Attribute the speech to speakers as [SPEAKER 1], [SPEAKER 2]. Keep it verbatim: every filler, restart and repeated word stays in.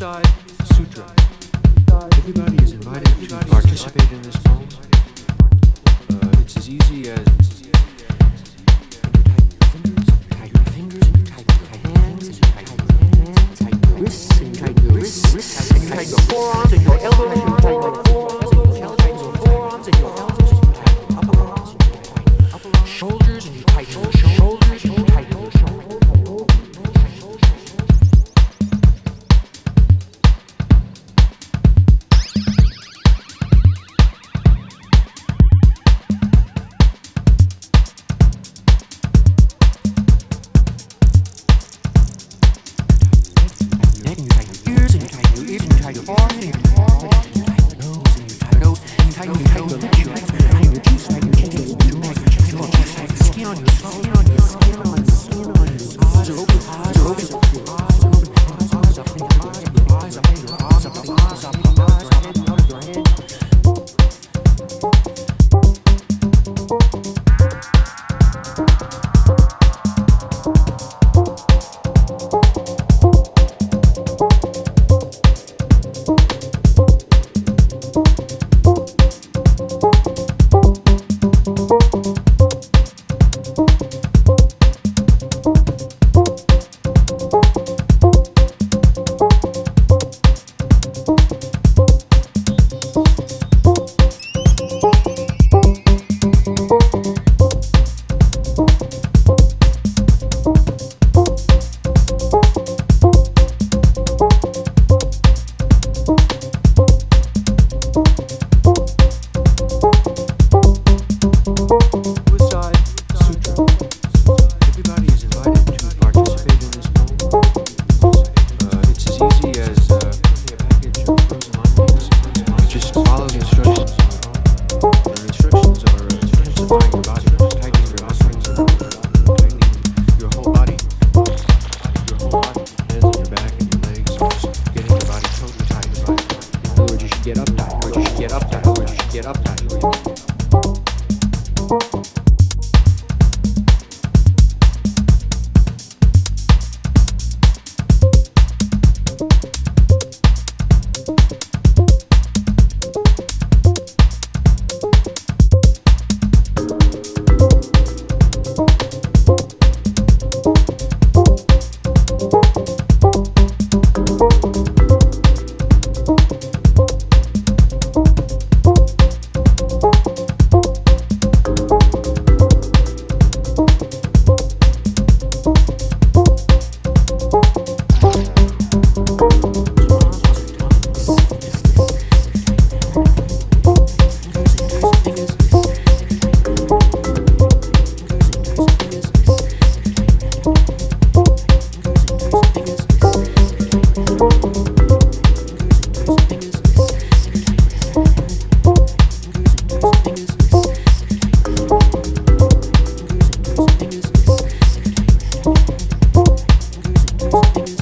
[SPEAKER 1] Everybody is invited to participate in this poem. Uh, it's as easy as tighten your fingers, tighten your hands, tighten your hands, tighten your wrists, and tighten your wrists, and tighten your forearms and your elbows, and tighten your forearms and your forearms and your elbows, and you tighten your upper arms, and you tighten your upper arms, shoulders, and you tighten your shoulders, and you tighten your shoulders. Thank you.